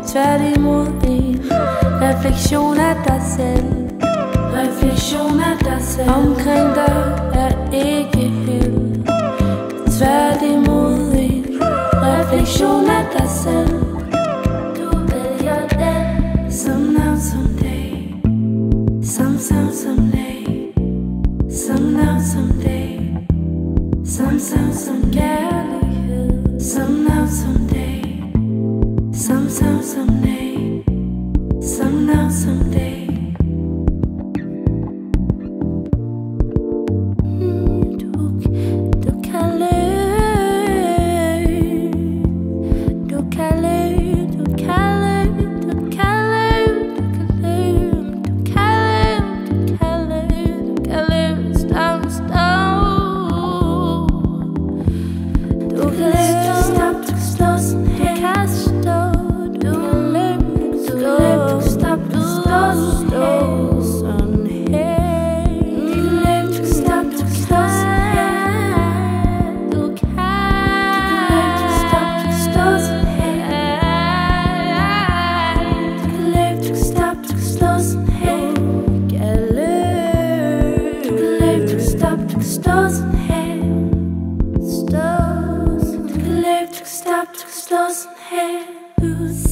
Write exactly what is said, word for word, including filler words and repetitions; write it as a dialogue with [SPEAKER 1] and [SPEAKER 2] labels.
[SPEAKER 1] tværtimod en refleksion af dig selv. Refleksion af dig selv. Omkring dig er ikke held, tværtimod en refleksion af dig selv. Du vælger den somehow someday, somehow someday, somehow someday, somehow some kærlighed, somehow someday, somehow someday, somehow someday. Stop, stop, stop, stop,